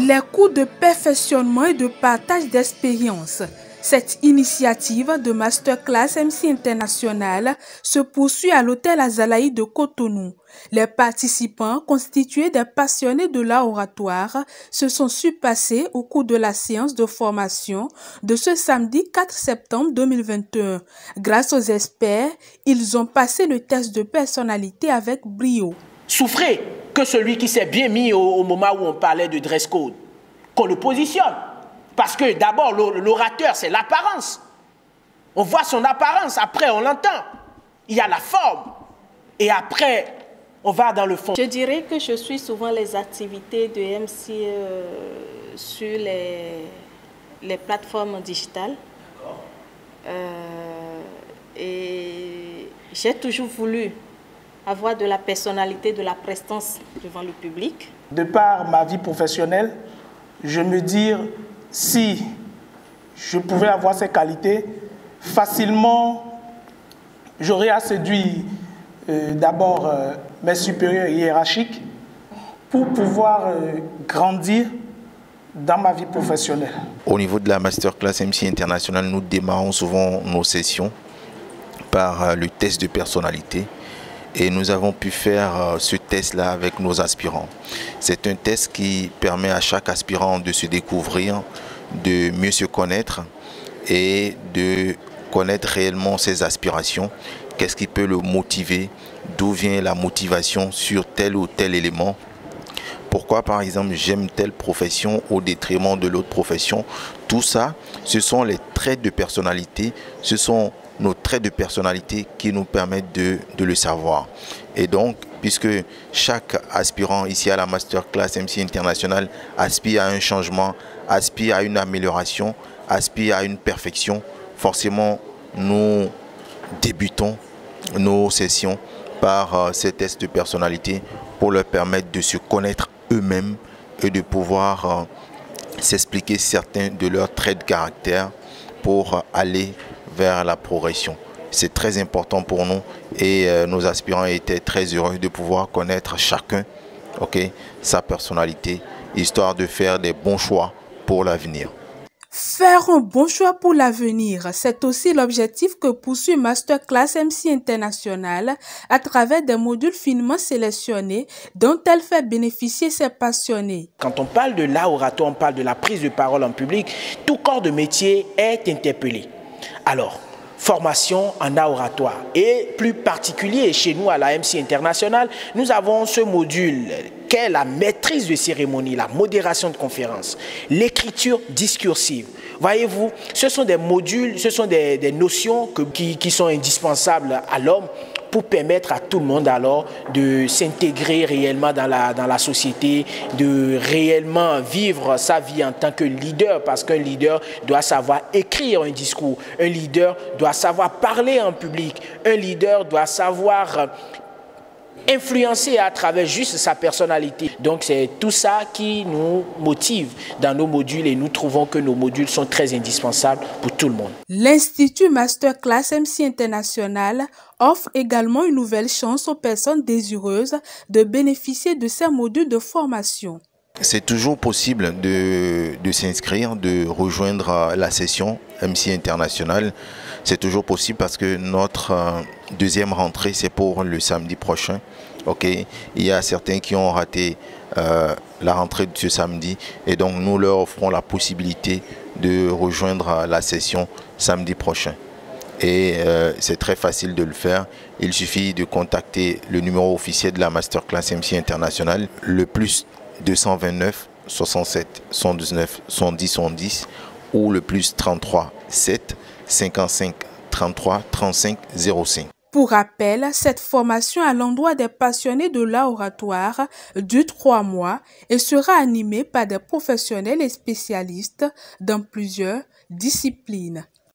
Les cours de perfectionnement et de partage d'expériences. Cette initiative de Masterclass MC International se poursuit à l'hôtel Azalaï de Cotonou. Les participants, constitués des passionnés de l'art oratoire, se sont surpassés au cours de la séance de formation de ce samedi 4 septembre 2021. Grâce aux experts, ils ont passé le test de personnalité avec brio. Souffrez que celui qui s'est bien mis au moment où on parlait de dress code, qu'on le positionne. Parce que d'abord, l'orateur, c'est l'apparence. On voit son apparence, après on l'entend. Il y a la forme. Et après, on va dans le fond. Je dirais que je suis souvent les activités de MC sur les plateformes digitales. Et j'ai toujours voulu avoir de la personnalité, de la prestance devant le public. De par ma vie professionnelle, je me dis, si je pouvais avoir ces qualités, facilement, j'aurais à séduire d'abord mes supérieurs hiérarchiques pour pouvoir grandir dans ma vie professionnelle. Au niveau de la Masterclass MC International, nous démarrons souvent nos sessions par le test de personnalité. Et nous avons pu faire ce test-là avec nos aspirants. C'est un test qui permet à chaque aspirant de se découvrir, de mieux se connaître et de connaître réellement ses aspirations. Qu'est-ce qui peut le motiver? D'où vient la motivation sur tel ou tel élément? Pourquoi, par exemple, j'aime telle profession au détriment de l'autre profession? Tout ça, ce sont les traits de personnalité, ce sont nos traits de personnalité qui nous permettent de le savoir. Et donc, puisque chaque aspirant ici à la Masterclass MC International aspire à un changement, aspire à une amélioration, aspire à une perfection, forcément, nous débutons nos sessions par ces tests de personnalité pour leur permettre de se connaître eux-mêmes et de pouvoir s'expliquer certains de leurs traits de caractère pour aller vers la progression. C'est très important pour nous et nos aspirants étaient très heureux de pouvoir connaître chacun, sa personnalité, histoire de faire des bons choix pour l'avenir. Faire un bon choix pour l'avenir, c'est aussi l'objectif que poursuit Masterclass MC International à travers des modules finement sélectionnés dont elle fait bénéficier ses passionnés. Quand on parle de l'art oratoire, on parle de la prise de parole en public, tout corps de métier est interpellé. Alors, formation en art oratoire et plus particulier chez nous à la MC International, nous avons ce module qu'est la maîtrise de cérémonie, la modération de conférence, l'écriture discursive. Voyez-vous, ce sont des modules, ce sont des notions qui sont indispensables à l'homme pour permettre à tout le monde alors de s'intégrer réellement dans la société, de réellement vivre sa vie en tant que leader, parce qu'un leader doit savoir écrire un discours, un leader doit savoir parler en public, un leader doit savoir influencer à travers juste sa personnalité. Donc c'est tout ça qui nous motive dans nos modules et nous trouvons que nos modules sont très indispensables pour tout le monde. L'Institut Masterclass MC International offre également une nouvelle chance aux personnes désireuses de bénéficier de ces modules de formation. C'est toujours possible de s'inscrire, de rejoindre la session MC International. C'est toujours possible parce que notre deuxième rentrée, c'est pour le samedi prochain. Il y a certains qui ont raté la rentrée de ce samedi et donc nous leur offrons la possibilité de rejoindre la session samedi prochain. Et c'est très facile de le faire. Il suffit de contacter le numéro officiel de la Masterclass MC International, le plus 229 67 119 110 110 ou le plus 33 7 55 33 35 05. Pour rappel, cette formation à l'endroit des passionnés de l'art oratoire dure 3 mois et sera animée par des professionnels et spécialistes dans plusieurs disciplines.